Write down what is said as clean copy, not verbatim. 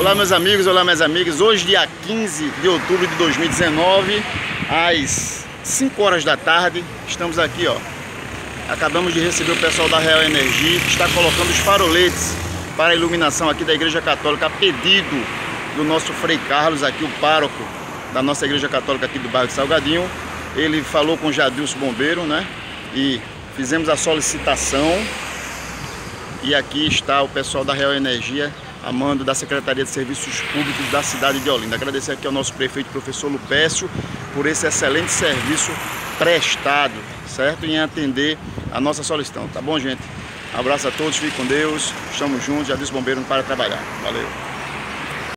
Olá meus amigos, olá minhas amigas. Hoje dia 15 de outubro de 2019, às 5 horas da tarde, estamos aqui, ó. Acabamos de receber o pessoal da Real Energia, que está colocando os faroletes para a iluminação aqui da Igreja Católica, a pedido do nosso Frei Carlos, aqui o pároco da nossa Igreja Católica aqui do bairro de Salgadinho. Ele falou com o Jadilson Bombeiro, né? E fizemos a solicitação. E aqui está o pessoal da Real Energia, a mando da Secretaria de Serviços Públicos da cidade de Olinda. Agradecer aqui ao nosso prefeito, professor Lupécio, por esse excelente serviço prestado, certo? Em atender a nossa solicitação, tá bom, gente? Abraço a todos, fiquem com Deus, estamos juntos, Jadilson Bombeiro para trabalhar. Valeu!